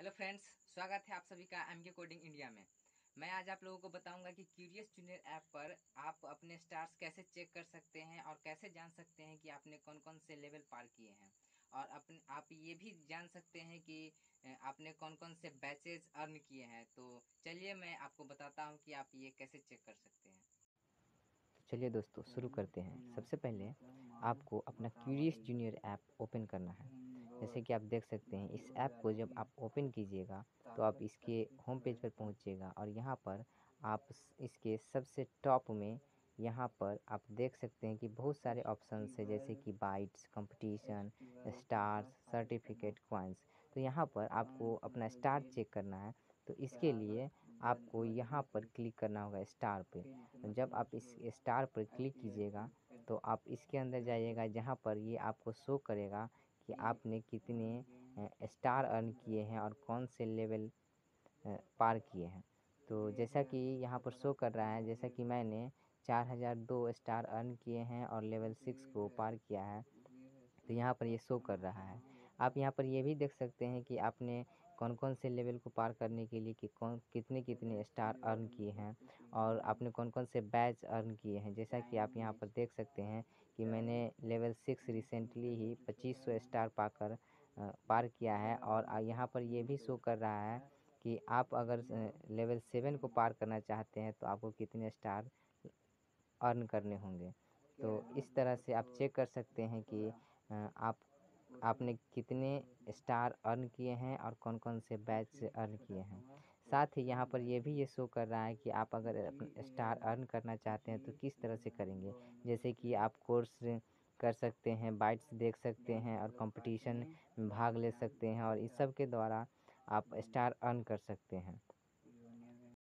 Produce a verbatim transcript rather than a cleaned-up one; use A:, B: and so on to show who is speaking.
A: Hello friends, स्वागत है आप सभी का एम के कोडिंग इंडिया में। मैं आज आप लोगों को बताऊंगा कि क्यूरियस जूनियर ऐप पर आप अपने स्टार्स कैसे चेक कर सकते हैं और कैसे जान सकते हैं कि आपने कौन कौन से लेवल पार किए हैं। और अपने आप ये भी जान सकते हैं कि आपने कौन कौन से बैचेज अर्न किए हैं। तो चलिए मैं आपको बताता हूँ कि आप ये कैसे चेक कर सकते हैं।
B: चलिए दोस्तों शुरू करते हैं। सबसे पहले आपको अपना क्यूरियस जूनियर ऐप ओपन करना है। जैसे कि आप देख सकते हैं, इस ऐप को जब आप ओपन कीजिएगा तो आप इसके होम पेज पर पहुंचिएगा और यहाँ पर आप इसके सबसे टॉप में यहाँ पर आप देख सकते हैं कि बहुत सारे ऑप्शंस है, जैसे कि bytes, competition, stars, certificate, coins. तो यहाँ पर आपको अपना स्टार चेक करना है। तो इसके लिए आपको यहाँ पर क्लिक करना होगा स्टार पे। जब आप इस स्टार पर क्लिक कीजिएगा तो आप इसके अंदर जाइएगा, जहाँ पर ये आपको शो करेगा कि आपने कितने स्टार अर्न किए हैं और कौन से लेवल पार किए हैं। तो जैसा कि यहाँ पर शो कर रहा है, जैसा कि मैंने चार हज़ार दो स्टार अर्न किए हैं और लेवल सिक्स को पार किया है, तो यहाँ पर ये शो कर रहा है। आप यहाँ पर ये भी देख सकते हैं कि आपने कौन कौन से लेवल को पार करने के लिए कि कौन कितने कितने स्टार अर्न किए हैं और आपने कौन कौन से बैच अर्न किए हैं। जैसा कि आप यहाँ पर देख सकते हैं कि मैंने लेवल सिक्स रिसेंटली ही पच्चीस सौ स्टार पाकर पार किया है। और यहाँ पर ये भी शो कर रहा है कि आप अगर लेवल सेवन को पार करना चाहते हैं तो आपको कितने स्टार अर्न करने होंगे। तो इस तरह से आप चेक कर सकते हैं कि आप आपने कितने स्टार अर्न किए हैं और कौन कौन से बैच से अर्न किए हैं। साथ ही यहाँ पर ये भी ये शो कर रहा है कि आप अगर अपने स्टार अर्न करना चाहते हैं तो किस तरह से करेंगे। जैसे कि आप कोर्स कर सकते हैं, बाइट्स देख सकते हैं और कंपटीशन में भाग ले सकते हैं और इस सब के द्वारा आप स्टार अर्न कर सकते हैं।